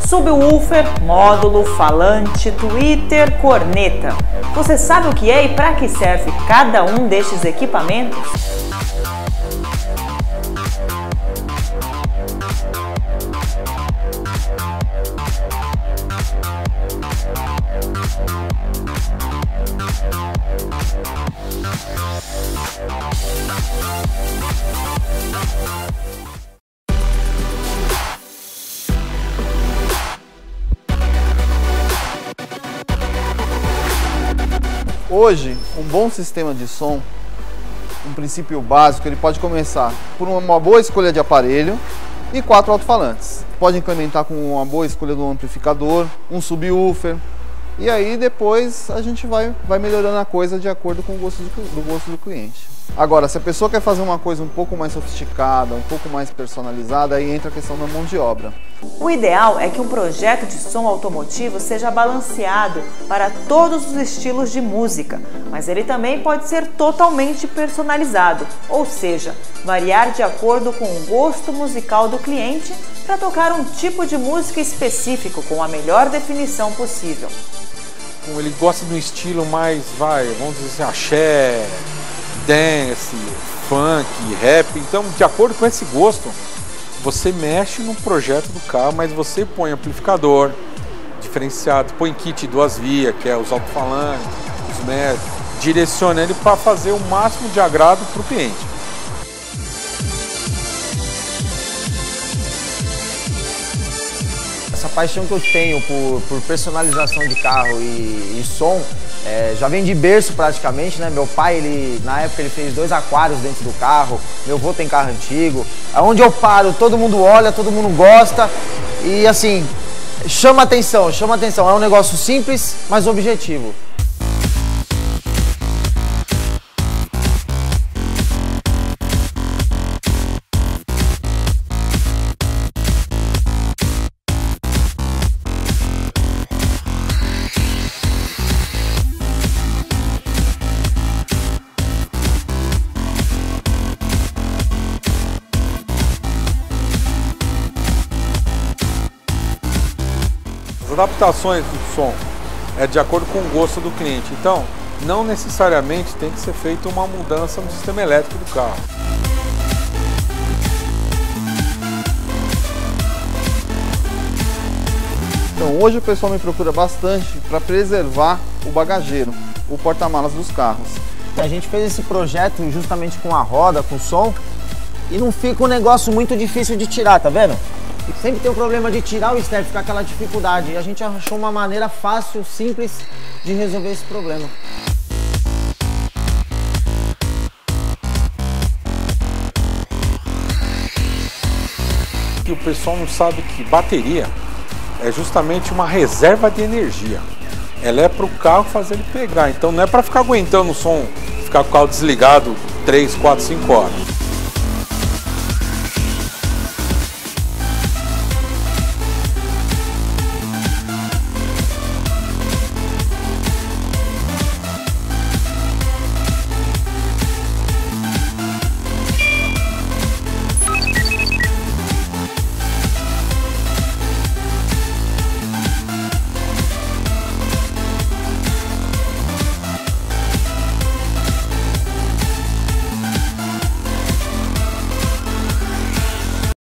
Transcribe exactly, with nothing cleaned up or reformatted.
subwoofer, módulo, falante, tweeter, corneta. Você sabe o que é e para que serve cada um destes equipamentos? Hoje, um bom sistema de som, um princípio básico, ele pode começar por uma boa escolha de aparelho e quatro alto-falantes. Pode incrementar com uma boa escolha do amplificador, um subwoofer, e aí depois a gente vai, vai melhorando a coisa de acordo com o gosto do, do gosto do cliente. Agora, se a pessoa quer fazer uma coisa um pouco mais sofisticada, um pouco mais personalizada, aí entra a questão da mão de obra. O ideal é que um projeto de som automotivo seja balanceado para todos os estilos de música, mas ele também pode ser totalmente personalizado, ou seja, variar de acordo com o gosto musical do cliente para tocar um tipo de música específico com a melhor definição possível. Ele gosta de um estilo mais, vai, vamos dizer assim, axé, dance, funk, rap. Então, de acordo com esse gosto, você mexe no projeto do carro, mas você põe amplificador diferenciado, põe kit duas vias, que é os alto-falantes, os médios, direciona ele para fazer o máximo de agrado para o cliente. Essa paixão que eu tenho por, por personalização de carro e, e som é, já vem de berço praticamente, né? Meu pai, ele, na época, ele fez dois aquários dentro do carro, meu avô tem carro antigo. Onde eu paro, todo mundo olha, todo mundo gosta e assim, chama atenção, chama atenção. É um negócio simples, mas objetivo. As adaptações do som é de acordo com o gosto do cliente, então não necessariamente tem que ser feita uma mudança no sistema elétrico do carro. Então hoje o pessoal me procura bastante para preservar o bagageiro, o porta-malas dos carros. A gente fez esse projeto justamente com a roda, com o som, e não fica um negócio muito difícil de tirar, tá vendo? Sempre tem o problema de tirar o step, fica aquela dificuldade. E a gente achou uma maneira fácil, simples de resolver esse problema. E o pessoal não sabe que bateria é justamente uma reserva de energia. Ela é para o carro fazer ele pegar, então não é para ficar aguentando o som, ficar com o carro desligado três, quatro, cinco horas.